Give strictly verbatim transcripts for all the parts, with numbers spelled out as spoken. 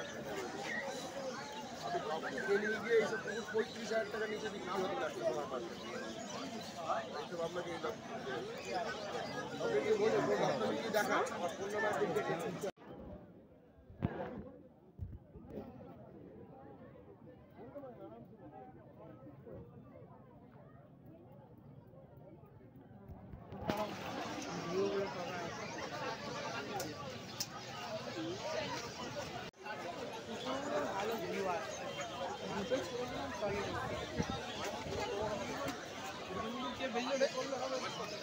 পঁয়ত্রিশ হাজার টাকা নিচে বিক্রি হতে লাগছে তোমার পাশে এইসব আপনাকে বলে আপনাকে কি দেখা আমার ফোন নাম্বার দেখে ভালো ভিউ আছে দুটো ছোট সলিড কে বেজে করলে হবে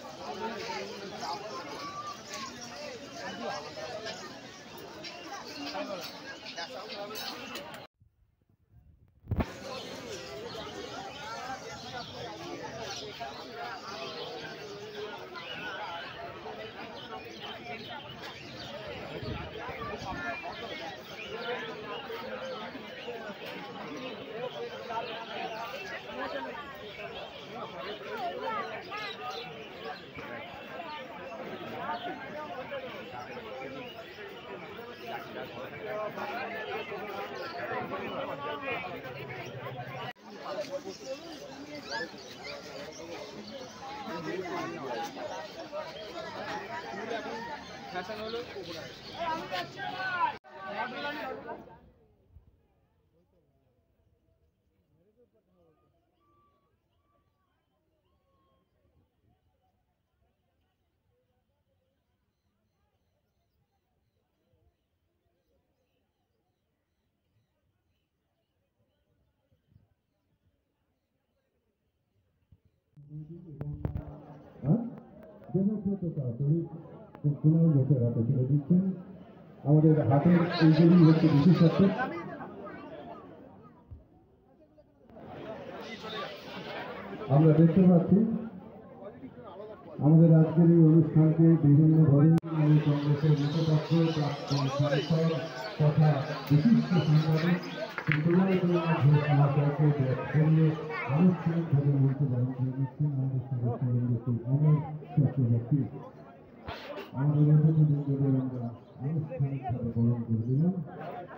ফ্যাশন হলো আমাদের হাতের এইগুলি হচ্ছে বিশেষত্ব। আমরা দেখতে পাচ্ছি আমাদের আজকের এই অনুষ্ঠানকে বিভিন্নভাবে কংগ্রেসের মুখপাত্র প্রাক্তন সাংসদ তথা বিশিষ্ট সাংবাদিক মহাশয়কে করিয়ে আনুষ্ঠানিকভাবে মঞ্চে বরণ করে দিচ্ছেন আমাদের সদস্যবৃন্দকে অমর চক্রবর্তী। আমাদের অতিথিবৃন্দদের আমরা আনুষ্ঠানিকভাবে বরণ করে দিলাম।